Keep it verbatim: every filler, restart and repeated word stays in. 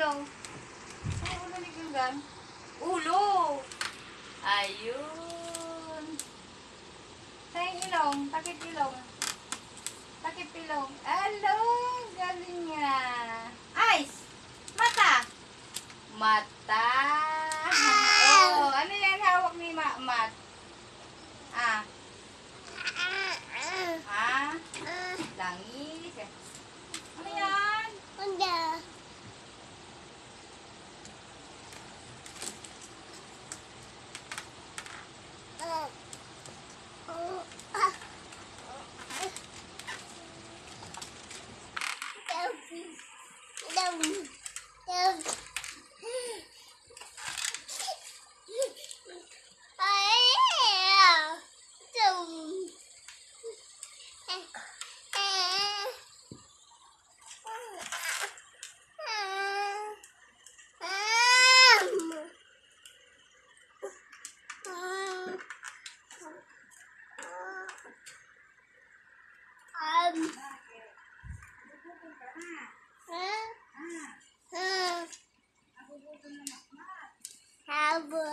daw? Ang ulo ni Gilgan? Ulo! Ayun. Sa'yo ilong. Takip ilong. Takip ilong. Alo! Galing nga. Eyes! Mata! Mata! Oh, ano yan hawak ni Mat? Ah. Ah? Langis. Ano yan? Hindi. Have